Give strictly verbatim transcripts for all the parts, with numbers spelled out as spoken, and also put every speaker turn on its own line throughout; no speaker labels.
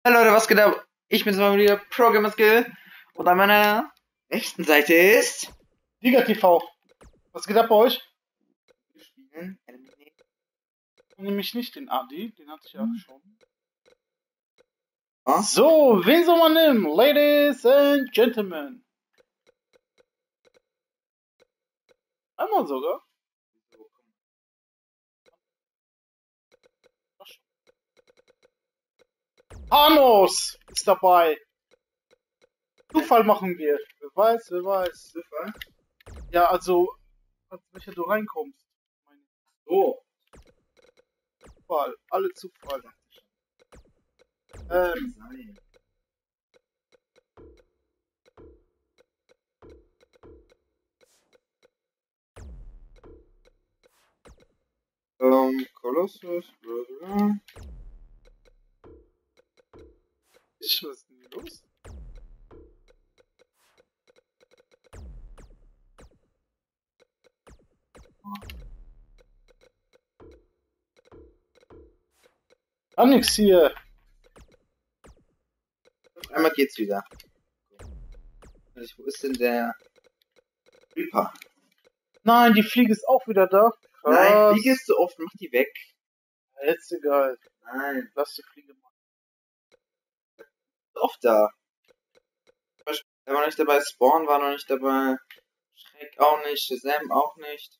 Hallo Leute, was geht ab? Ich bin mal wieder ProGamerSkill und an meiner rechten Seite ist
Liga T V. Was geht ab bei euch?
Wir spielen Anime.
Nämlich nicht den Adi, den hatte ich ja schon.
Oh?
So, wen soll man nehmen? Ladies and Gentlemen. Einmal sogar. Thanos ist dabei. Zufall machen wir. Wer weiß, wer weiß.
Zufall?
Ja, also, als welcher du reinkommst.
Oh.
Zufall, alle Zufall. Ähm,
Nein. Ähm, Colossus.
ich was ist denn hier los? Ah, nix hier.
Einmal geht's wieder. Wo ist denn der Reaper?
Nein, die Fliege ist auch wieder da. Krass.
Nein, Fliege ist so oft, mach die weg.
Jetzt egal.
Nein,
Lass die Fliege machen.
ist oft da. Er war nicht dabei, Spawn war noch nicht dabei, Schreck auch nicht, Shazam auch nicht.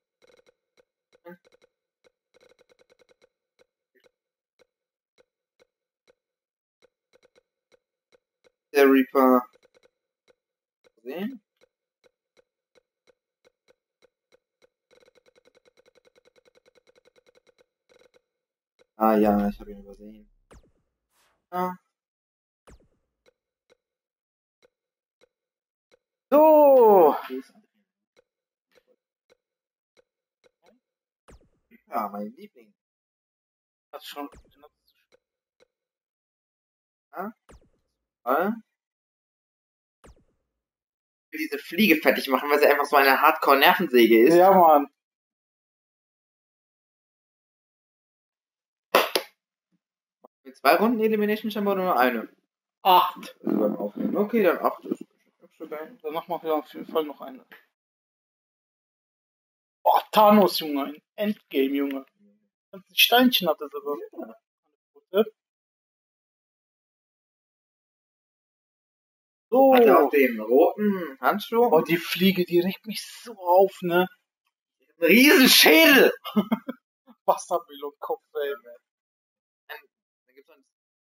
Der Reaper. Sehen? Ah ja, ich habe ihn übersehen. Ah.
So.
Ja, mein Liebling.
Hat schon.
Ja? Ah? Ich will diese Fliege fertig machen, weil sie einfach so eine Hardcore-Nervensäge ist.
Ja, Mann.
Mit zwei Runden Elimination Chamber oder nur eine?
Acht.
Also beim Aufnehmen. Okay, dann acht ist schon geil.
Danach machen wir auf jeden Fall noch eine. Boah, Thanos, Junge. Ein Endgame, Junge. Ein Steinchen hat er sogar. Ja. So.
Hat er auch den roten Handschuh?
Boah, die Fliege, die regt mich so auf, ne?
Ein Riesenschädel!
Wassermelonkopf, ey.
Da gibt's noch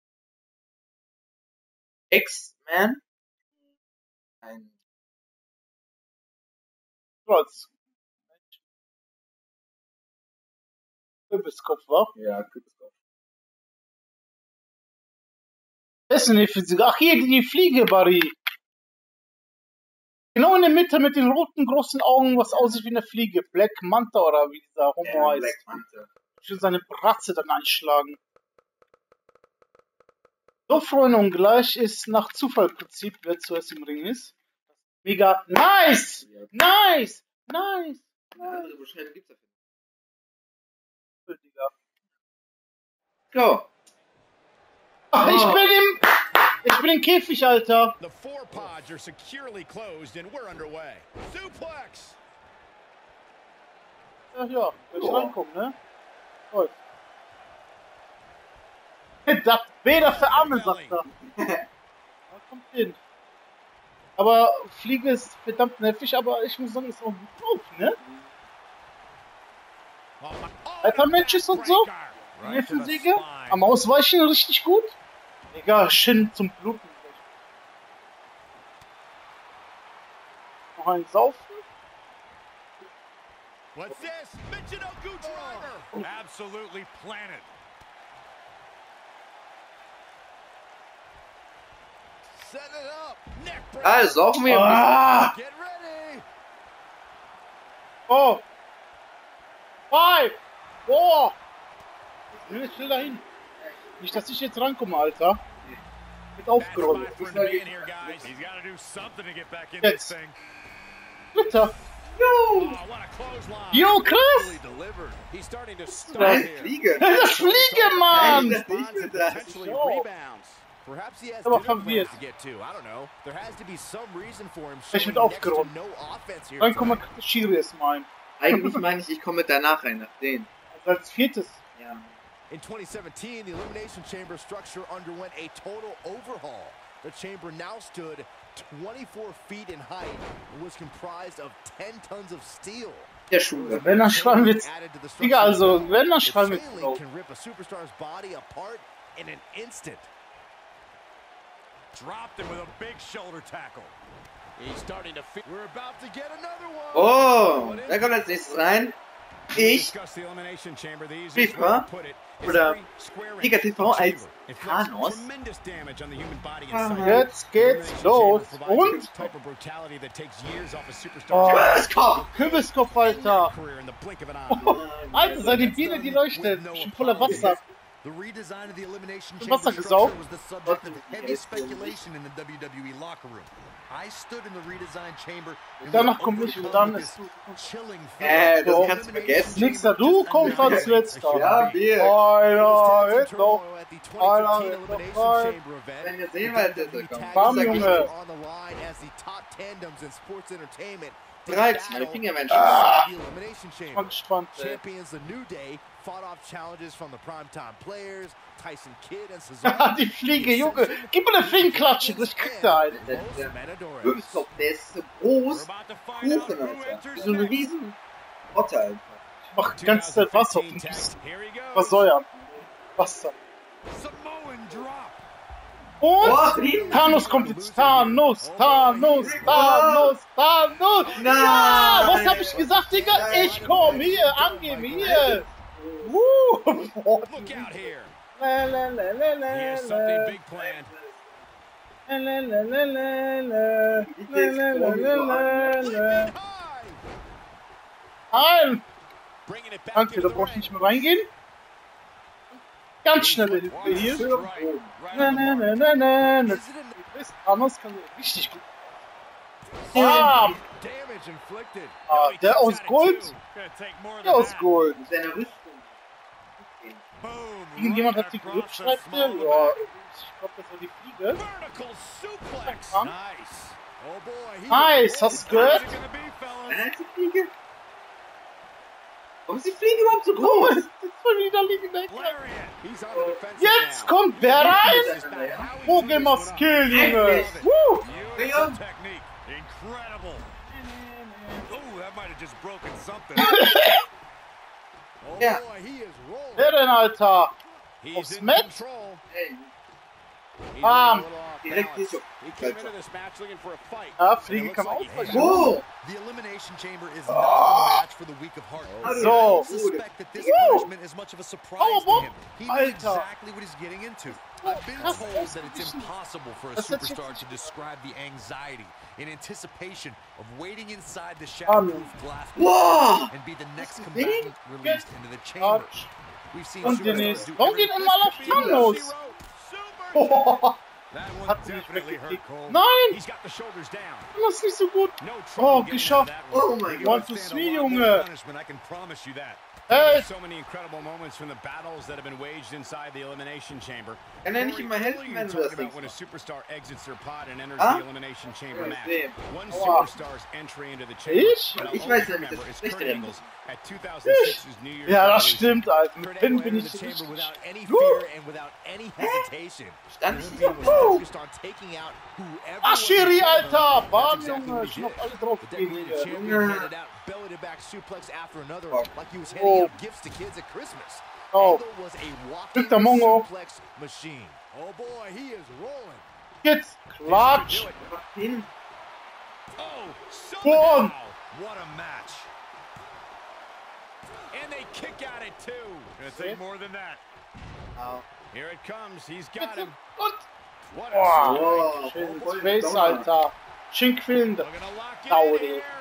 X-Man. Ein
Trotz. Kürbiskopf, wa?
ja, Kürbiskopf.
Das ist eine Physik. Ach, hier, die Fliege, Barry. Genau in der Mitte mit den roten großen Augen, was aussieht wie eine Fliege. Black Manta oder wie dieser Homo
Ja,
heißt.
Black Manta.
Ich will seine Bratze dann einschlagen. So, Freunde, und gleich ist nach Zufallprinzip, wer zuerst im Ring ist. Mega nice! Nice! Nice!
Also, wo schnell gibt's dafür?
Digga.
Go!
Ach, ich bin im... Ich bin im Käfig, Alter.
The four pods are securely closed and we're underway. Suplex!
Ja, ja, wenn ich
Oh.
reinkomme, ne? Toll. Das weder für Arme, sagt er. Da kommt hin. Aber Fliege ist verdammt nervig, aber ich muss sagen, ist auch gut drauf, ne? Alter Matches und so. Nervensäge. Am Ausweichen richtig gut. Egal, schön zum Bluten. Noch ein Saufen.
What's this? Michinoku driver! Absolutely planted. Set it up. Neck break.
Ah, das saufen wir.
Ah!
Get ready.
Oh! Five! Four! Ich will dahin. Nicht, dass ich jetzt rankomme, Alter. Wird aufgerollt.
Spot for him to be in here, guys. He's got to do something to get back in
Jetzt.
this thing.
Dritter.
Jo!
Jo, krass!
Nein, Fliege!
Das ist Fliege, Mann!
Nein, das nicht mit das.
Jo.
Perhaps he has
Aber
different
verwirrt.
plans to get to. I don't know. There has to be some reason for him
Ich
showing
bin
next to
aufgeräumt.
no offense here
Dann kommt
tonight.
Schiri ist mein.
Eigentlich meine ich, ich komme danach rein, nach denen.
Also als viertes.
Ja.
In twenty seventeen, the Elimination Chamber structure underwent a total overhaul. The chamber now stood twenty-four feet in height and was comprised of ten tons of steel.
Der Schule.
Wenn dann schreiben wir jetzt. Digga, also, wenn dann schreiben wir
Its
jetzt
failing
drauf.
can rip a superstar's body apart in an instant. Dropped him with a big shoulder tackle. He's starting to feel. We're about to get another one.
Oh, wer kommt als nächstes rein? Ich, FIFA oder Liga T V als Thanos.
Jetzt geht's los. Und? Oh,
Oh.
Kürbiskopf, Alter. Alter, seine Biene, die leuchtet. Schon voller Wasser.
The redesign of the Elimination
Was
Chamber
hat er gesaugt?
structure was the subject of heavy speculation in the W W E locker room. I stood in the redesigned chamber and
Danach
was
komm ich und
overcome
dann
with
ist
this chilling
Äh, das
So.
kannst du vergessen.
Nixer, du kommst als letzter.
Ja, wir.
Einer, jetzt noch. Einer, jetzt noch rein.
Wenn ihr sehen wollt, dass er kommt.
Bam,
Sag ich
Junge.
Bereits, meine Fingermenschen.
Ah. Ich bin gespannt, ey.
Champions the New Day fought off challenges from the primetime players, Tyson Kidd and
Haha,
Cesaro.
die Fliege, Junge. Gib mir eine Fliegenklatsche, das kriegt er halt.
Kürbiskopf, der ist so groß. Kuchen, Alter. Wie so eine riesen Otter, Alter.
Ich mach die ganze Zeit Wasser auf den Füßen. Was soll er? Wasser.
Samoan drop.
Und
Boah, Frieden.
Thanos kommt jetzt. Thanos, Thanos, Thanos, Thanos.
Nein.
Ja, was hab ich gesagt, Digga? Ich komm hier, angeben hier. Woo.
Look out here.
La, la, la, la,
He
la,
has something
la.
big planned.
La, la, la, la, la, la. La, la, la, la, la.
High.
Nein.
Bringing it back
Danke,
into
da
the
brauch ich
ring.
nicht mehr reingehen. Ganz schnelle Hilfe hier.
Right
Na,
on the
na,
mark.
na, na, na.
Is it enough?
Thanos kann richtig gut. Bam.
Damage inflicted.
Ah,
No, he
der
kicks
aus
out at
Gold.
two. Gonna take more
Der
than
aus
that.
Gold.
Mit seiner Rüstung.
Boom.
Irgendjemand
Right
hat die
across
gerübt,
the
schreibt
small
der?
of
Ja,
the
ich glaube, das war die Fliege.
Vertical suplex.
Ja.
Nice. Oh boy. he
Nice,
is
hast du
rolling.
gehört?
How's it gonna be, fellas?
Nein, die Fliege. Warum ist die Fliege überhaupt so groß?
Das war wieder liegen weg.
Lariat. He's on the defensive
Jetzt
now.
kommt wer rein?
This is not how he
Wo
drew
gehen wir
this one up.
Skill, Junge?
Endlich.
Woo.
Beautiful technique. Incredible. Oh, that might have just broken something. Oh
Yeah.
boy, he is rolling.
Wer denn, Alter?
He's
Aufs
in
Met?
control.
Ey,
He's
Bam.
a little off
Direkt
balance.
hier so.
He came into this match looking for a fight.
Ja,
And
Fliege
it
kann
looks
auch
like he
verlieren.
has.
Wo?
The Elimination Chamber is not a match for the weak of heart.
So.
I suspect that this
Woo.
punishment is much of a surprise
Oh,
to him. He knows
Alter.
exactly what he's getting into. I've been
krass
told that it's
ausgeglichen.
impossible for a
Das hat
superstar
jetzt-
to describe the anxiety and anticipation of waiting inside the
Um.
shatterproof glass
Boah!
and be the next
Hast du
combatant
gesehen?
released into the chamber.
Quatsch.
We've seen
Und
superstars
Dennis,
do
warum geht
everything-
immer auf Thanos?
Super.
Oh,
That one
hat sie
definitely hurt
weggekickt.
Cole.
Nein,
He's got the shoulders down.
das ist nicht so gut.
No
Oh,
trouble getting
geschafft.
out of that one.
Oh mein
He
Gott.
One, two,
will stand a
three,
lot more
Junge.
punishment, I can promise you that.
Hey.
There's so many incredible moments from the battles that have been waged inside the Elimination Chamber.
Kann er nicht
Corey,
immer helfen,
earlier
wenn
you
du das
talked about
denkst?
when a superstar exits their pod and enters
Ah?
the Elimination Chamber
Ja,
match.
ich sehe.
One
Aua.
superstar's entry into the chamber.
Ich?
and I'll
Ich
only
weiß ja nicht,
remember
das
is
ist
Kurt
schlechter
Angle's at two thousand six's New Year's
Ja, das
Revolution.
stimmt, Alter. Mit
Kurt
Pin
Angle
bin
entered
ich
the chamber
richtig.
without any
Woo.
fear and without any hesitation.
Stand
The
ich
Olympian was
Woo.
focused on taking out whoever
Ah,
was in
Schiri,
front of him.
Alter.
That's
Bam,
exactly
Junge.
what
Ich
he
noch
did.
alle drauf
The
gehen
decorated
hier.
champion
Ja.
handed out belly-to-back suplex after another,
Oh.
like he was handing
Oh.
out gifts to kids at Christmas.
Oh.
Angle was a walking
Victor Mongo.
suplex machine. Oh boy, he is rolling.
Jetzt, Klatsch.
Do it.
Mach hin.
Oh,
Boom.
somehow. What a match. And they kick out at two. Gonna take more than that.
Au.
Here it comes. He's got him.
Und,
What
Boah.
a
Oh,
schönes
voll
Face,
Donner.
Alter. Schön quillend.
Looking to lock it
Dauer,
in
ey.
here.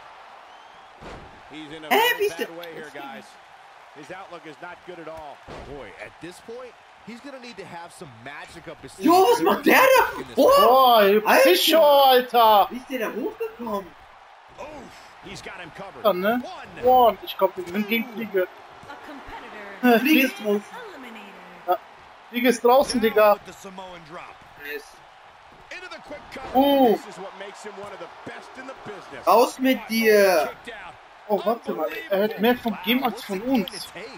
He's in a
Hä,
very
wie ist
bad
der-
way here, guys. His outlook is not good at all. Boy, at this point, he's gonna need to have some magic up his sleeve.
Jo, was macht der da?
In this
Boah!
Boah,
Alter.
Psycho, Alter.
Wie ist der da hochgekommen?
He's got him covered.
Dann, ne?
One.
One. Ich glaube, wir gewinnen gegen Fliege.
A competitor
Fliege ist
is
draußen.
eliminated.
Ja. Fliege ist draußen, Digga.
With the Samoan drop.
Nice.
Into the quick cut.
Oh.
This is what makes him one of the best in the business.
Raus mit dir!
Kicked out.
Oh, warte mal. Er hat mehr vom Game als von uns.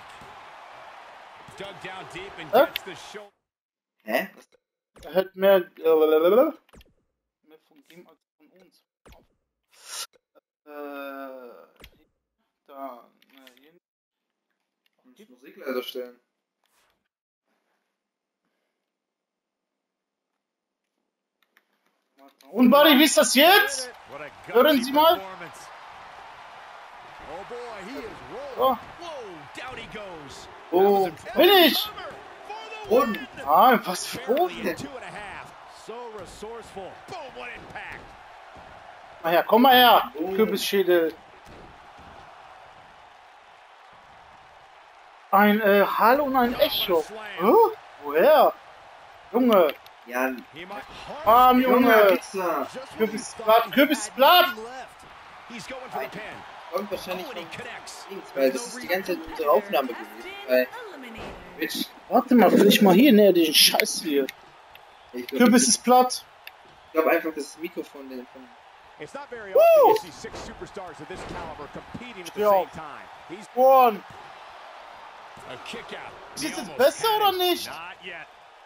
Dug down deep and
Hä?
gets the shoulder.
Hä? Was?
Er hat mehr, äh, mehr vom Game als von uns. Äh, da, ne, hier.
Ich muss Musik leiser stellen.
Und Buddy, wie ist das jetzt?
What a gutsy
Hören Sie mal.
performance. Oh boy, he is rolling.
Oh,
Whoa, down he goes.
oh, Finish!
Boden!
Ah, was für
Barely
Boden.
in two and a half. So resourceful. Boom, what impact.
Na ja, komm mal her,
Oh.
Kürbisschädel. Ein äh, Hall und ein Echo. Hä? Woher? Junge,
Ja,
He might
arm
Junge,
Junge.
Pizza!
just
Kürbisblatt, Kürbisblatt.
He's going for the pin.
Kommt wahrscheinlich
Oh, and he
von
connects.
links, weil das ist die ganze Zeit unsere Aufnahme gewesen. Weil
Eliminated.
Twitch,
Warte mal, vielleicht mal hier näher den Scheiß hier.
ich glaube
Kürbis ist platt.
glaub einfach das Mikrofon den von.
It's not very
Woo!
often you see six superstars of this caliber competing at the
Steh
same
auf.
time. He's
One.
a kick out.
Ist
He
es
almost
besser
had
oder
it.
nicht?
Not yet.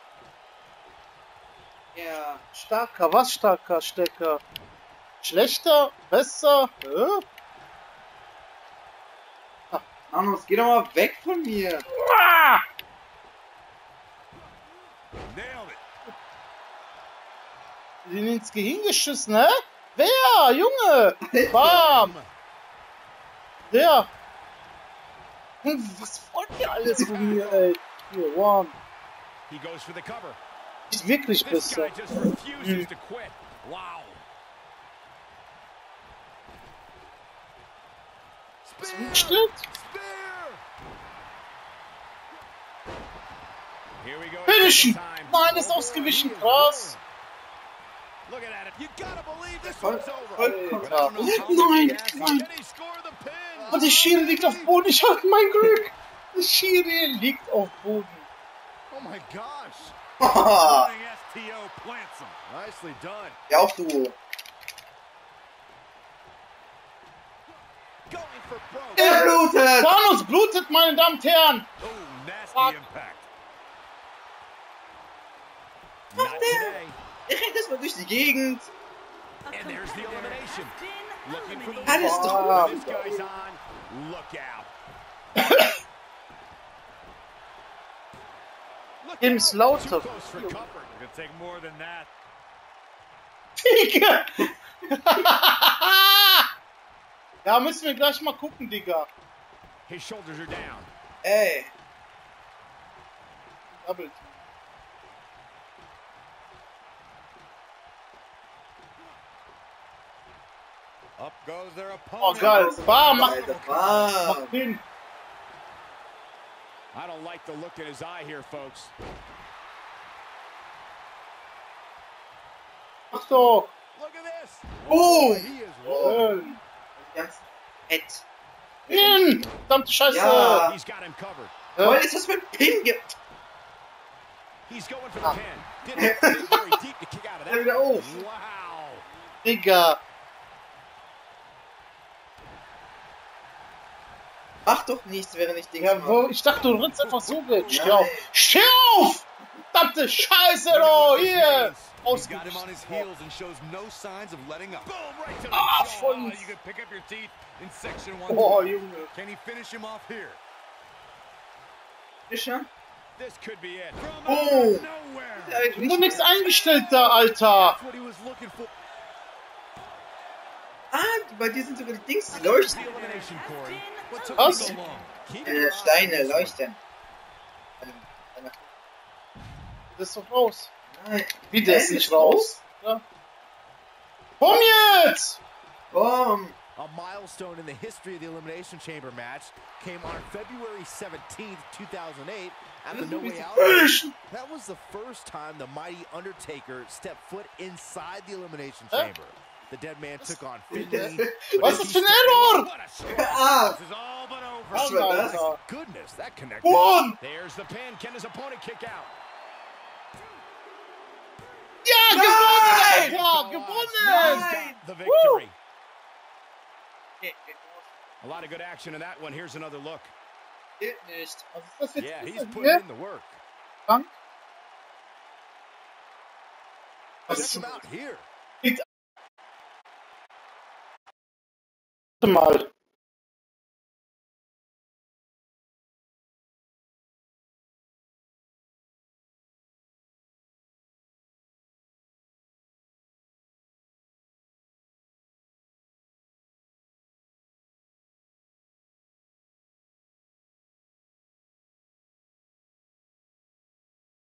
Ja,
Starker, was starker, Stecker? Schlechter? Besser? Hä?
Arnos, geh doch mal weg von mir!
Ah!
Nailed it.
Den ins Gehirn geschissen, hä? Wer? Junge! Bam! Der! Hm, was wollt ihr alles von mir, ey? Hier, one.
He goes for the cover.
Ist wirklich
This
besser.
guy just refuses to quit. Wow. Spear!
Stimmt?
Spear! Here we go.
Finishen!
Time.
Nein, ist
Oh,
ausgewichen,
he is
krass.
rolling. Look at it. You gotta believe this
Voll,
one's over.
vollkommen
But I don't know
Nein,
how
nein,
he has it.
nein.
Can he score the pin?
Und die Schere liegt auf Boden. Ich hab mein Glück. Die Schere liegt auf Boden.
Oh my gosh.
Haha!
Running S T O plants him.
Nicely done.
Ja, auch du!
Going for broke.
Er blutet!
Thanos blutet, meine Damen und Herren.
Oh, nasty
Fuck.
impact.
Not today.
Er rennt erstmal durch die Gegend!
A
And there's the
competitor
elimination.
has been
Looking for the
eliminated.
Alles doch
Wow.
This guy's on. Look out. Look
James
out.
Lauter.
Too close for comfort.
Gonna take more than that.
Digga. Ja, müssen wir gleich mal gucken, Digga.
His shoulders are down.
Ey!
Double.
Up goes their
Oh,
opponent.
geil. Bam, mach,
Alter, bam!
mach hin.
I don't like the look in his eye here, folks.
Mach doch.
Look at this.
Oh!
He is rolling.
Äh,
Ganz fett!
Hin. Verdammte Scheiße.
Ja.
He's got him covered.
Weil
Äh,
es das mit Pin gibt!
He's going for the pin. Didn't have to dig very deep to kick out of
Er
that.
wieder auf!
Wow.
Digga.
Mach doch nichts, während ich Dings
Ja,
mache.
wo, ich dachte, du rennst einfach so weg. Steh
Nein.
auf. Steh auf! Verdammte Scheiße, doch. Hier.
He's got him on his
Ausgewichen.
heels and shows no signs of letting up.
Boom, right to the
Ah,
jaw.
voll.
Oh, you can pick up your teeth in section one.
Oh, Junge.
Can he finish him off here?
Fischer?
This could be it.
From
Oh.
out of nowhere.
Ja, ich
Nur nichts eingestellt da, Alter.
That's what he was looking for.
Ah, bei dir sind sogar die Dings, die leuchten.
The elimination, Corey.
What took
Was?
him so long?
Keep
Äh, Steine leuchten. Ähm, danach-
Das ist doch raus.
Nein.
Wie, der ist
Hä?
nicht raus? Ja. Komm jetzt!
Boom!
A milestone in the history of the Elimination Chamber match came on February seventeenth, two thousand eight at the No Way Out.
Ich.
That was the first time the mighty Undertaker stepped foot inside the Elimination
Huh?
Chamber. The dead man took on Finlay.
Was ist das für ein Error?
What a strike.
Ah!
This is all but over.
Was war das?
Alter.
Goodness, that connected.
One!
There's the pin. Can his opponent kick out?
Ja, gewonnen, Alter! Gewonnen!
Nein!
The victory.
Geht, geht los.
A lot of good action in that one. Here's another look.
Geht nicht.
Was ist das jetzt?
Yeah,
Ist
he's
das
putting
hier?
in the work.
Frank?
Check
Was
him
ist
out here.
Warte mal.